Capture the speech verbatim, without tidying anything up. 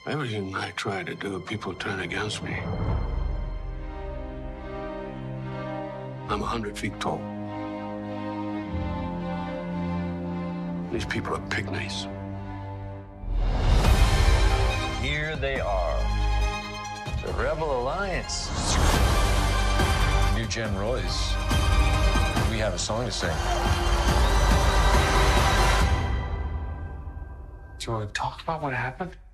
Everything I try to do, people turn against me. I'm a hundred feet tall. These people are pygmies. Here they are. The Rebel Alliance. New Gen Royce. We have a song to sing. Do you want to talk about what happened?